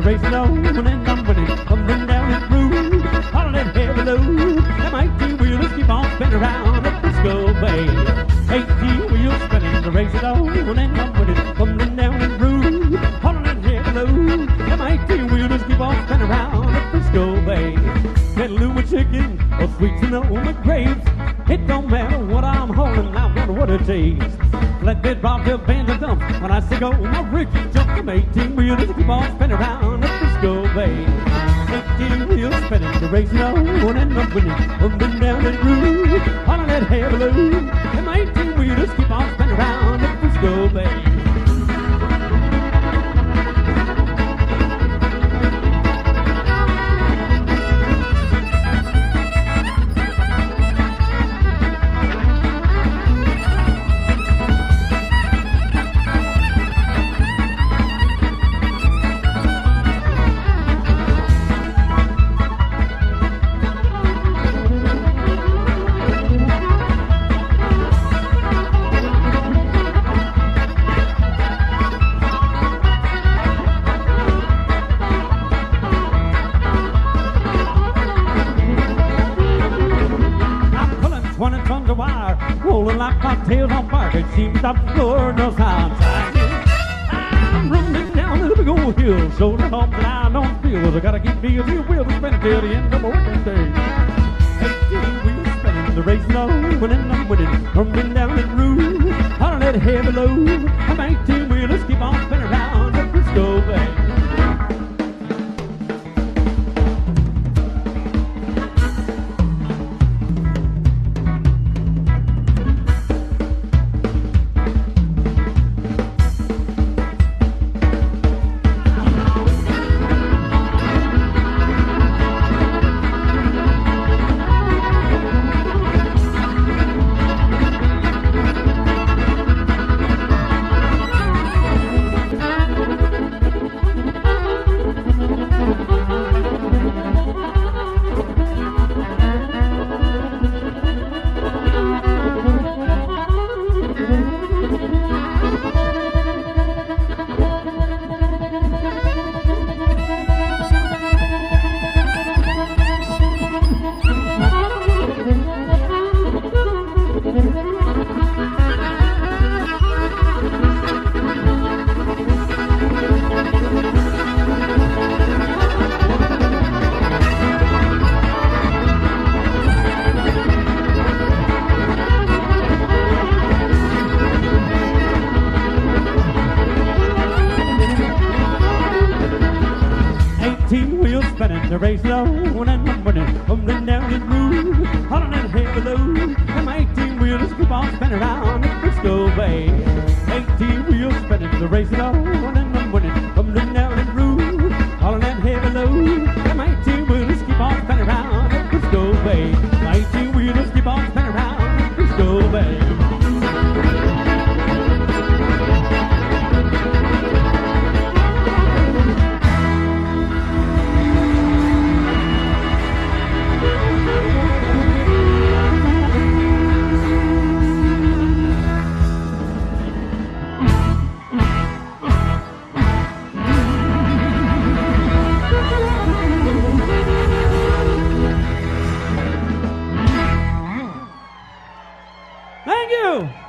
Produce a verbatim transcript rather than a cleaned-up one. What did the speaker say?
racing on and I'm winning, tumbling down and through. All that heavy load, them eighteen wheelers keep on spinning around the Frisco Bay. Eighteen wheels spinning, the racing on and I'm winning, tumbling down and through. All that heavy load, them eighteen wheelers keep on spinning around the Frisco Bay. Petaluma chicken or sweet Sonoma grapes, it don't matter what I'm holding, I wonder what it tastes. Flatbed robbed up band of dump when I stick on my bridges, jump from eighteen wheels to keep on spinning around the Frisco Bay. Eighteen wheels spinning, the racing on and I'm winning, rumbling down and through. All of that heavy load, and my eighteen wheelers keep on spinning around the Frisco Bay. Twenty tons of wire, rolling like cocktails on fire. It seems the floor knows how I'm trying. I'm running down the big old hill, so the hump that I don't feel. I gotta keep me a few wheels spinning till the end of my working day. Eighteen wheels spinning, the racing on, winning, I'm winning, rumbling down the groove. All of that heavy load, I'm eighteen wheelers keep on spinning around the Frisco Bay. Eighteen wheels spinning, the race low, and I'm winning, rumbling down the groove. All of that heavy load, and my eighteen wheels keep on spinning around the Frisco Bay. Eighteen wheels spinning, the race low, and I'm winning, rumbling down the groove. All of that heavy load, and my eighteen wheels keep on spinning around the Frisco Bay. My eighteen wheels keep on spinning around the Frisco Bay. Thank you.